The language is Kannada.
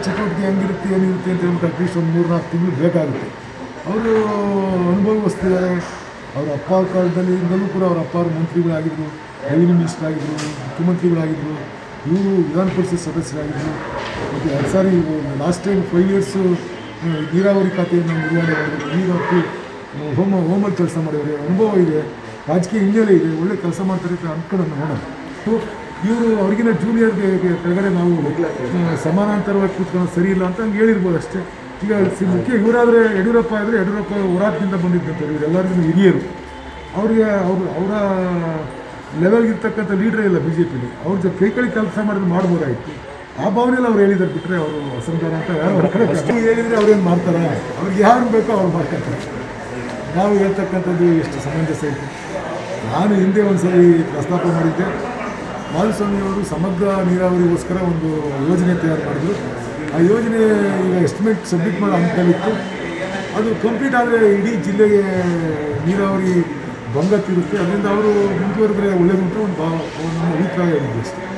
ಚಟುವಟಿಕೆ ಹೆಂಗಿರುತ್ತೆ ಏನಿರುತ್ತೆ ಅಂತ ಹೇಳ್ಬಿಟ್ಟು ಅಟ್ಲೀಸ್ಟ್ ಒಂದು 3-4 ತಿಂಗಳು ಬೇಕಾಗುತ್ತೆ. ಅವರು ಅನುಭವಿಸ್ತಿದ್ದಾರೆ. ಅವರ ಅಪ್ಪ ಕಾಲದಲ್ಲಿಂದಲೂ ಕೂಡ ಅವರ ಅಪ್ಪ ಅವರು ಮಂತ್ರಿಗಳಾಗಿದ್ದರು, ರೆವಿನ್ಯೂ ಮಿನಿಸ್ಟರ್ ಆಗಿದ್ದರು, ಮುಖ್ಯಮಂತ್ರಿಗಳಾಗಿದ್ದರು, ಇವರು ವಿಧಾನ ಪರಿಷತ್ ಸದಸ್ಯರಾಗಿದ್ದರು. ಮತ್ತು 2 ಸಾರಿ ಲಾಸ್ಟ್ ಟೈಮ್ 5 ಇಯರ್ಸು ನೀರಾವರಿ ಖಾತೆಯನ್ನು ನಿರ್ವಹಣೆ ಮಾಡಿದ್ರು. ಈಗ ಹೋಮಲ್ಲಿ ಕೆಲಸ ಮಾಡಿದ್ದಾರೆ. ಅನುಭವ ಇದೆ, ರಾಜಕೀಯ ಹಿನ್ನೆಲೆ ಇದೆ, ಒಳ್ಳೆ ಕೆಲಸ ಮಾಡ್ತಾರೆ ಅಂತ ಅಂದ್ಕೊಂಡು ನೋಡೋಣ. ಇವರು ಅವ್ರಿಗಿನ ಜೂನಿಯರ್ಗೆ ಕೆಳಗಡೆ ನಾವು ಸಮಾನಾಂತರವಾಗಿ ಕೂತ್ಕೊಳ್ಳೋದು ಸರಿ ಇಲ್ಲ ಅಂತ ಹಂಗೆ ಹೇಳಿರ್ಬೋದು ಅಷ್ಟೇ. ಈಗ ಮುಖ್ಯ ಇವರಾದರೆ ಯಡಿಯೂರಪ್ಪ ಆದರೆ ಯಡಿಯೂರಪ್ಪ ಹೋರಾಟದಿಂದ ಬಂದಿದ್ದಂಥವ್ರು, ಇವರೆಲ್ಲರಿಗೂ ಹಿರಿಯರು. ಅವರಿಗೆ ಅವರ ಲೆವೆಲ್ಗಿರ್ತಕ್ಕಂಥ ಲೀಡ್ರೇ ಇಲ್ಲ ಬಿ ಜೆ ಪಿಲಿ. ಅವ್ರ ಕೈಕಳಿ ಕೆಲಸ ಮಾಡಿದ್ರೆ ಮಾಡ್ಬೋದಾಗಿತ್ತು. ಆ ಭಾವನೆಯಲ್ಲಿ ಅವ್ರು ಹೇಳಿದ್ದಾರೆ ಬಿಟ್ಟರೆ ಅವರು ಅಸಂಧಾನ ಅಂತ ಯಾರು ಅವ್ರ ಕಡೆ ಕಷ್ಟ ಹೇಳಿದರೆ ಅವ್ರೇನು ಮಾಡ್ತಾರೆ, ಅವ್ರಿಗೆ ಯಾರು ಬೇಕೋ ಅವ್ರು ಮಾಡ್ಕೊತಾರೆ. ನಾವು ಹೇಳ್ತಕ್ಕಂಥದ್ದು ಎಷ್ಟು ಸಮಂಜಸ ಐತೆ. ನಾನು ಹಿಂದೆ ಒಂದು ಸರಿ ಪ್ರಸ್ತಾಪ ಮಾಡಿದ್ದೆ. ಮಾಧುಸ್ವಾಮಿಯವರು ಸಮಗ್ರ ನೀರಾವರಿಗೋಸ್ಕರ ಒಂದು ಯೋಜನೆ ತಯಾರು ಮಾಡಿದ್ರು. ಆ ಯೋಜನೆ ಈಗ ಎಸ್ಟಿಮೇಟ್ ಸಬ್ಮಿಟ್ ಮಾಡೋ ಹಂತದಲ್ಲಿತ್ತು. ಅದು ಕಂಪ್ಲೀಟ್ ಆದರೆ ಇಡೀ ಜಿಲ್ಲೆಗೆ ನೀರಾವರಿ ಭಂಗ ತಿರುತ್ತೆ. ಅದರಿಂದ ಅವರು ಮುಂದುವರೆದ್ರೆ ಒಳ್ಳೆಯದುಂಟು ಒಂದು ನಮ್ಮ ಅಭಿಪ್ರಾಯ ಇದೆ ಅಷ್ಟೇ.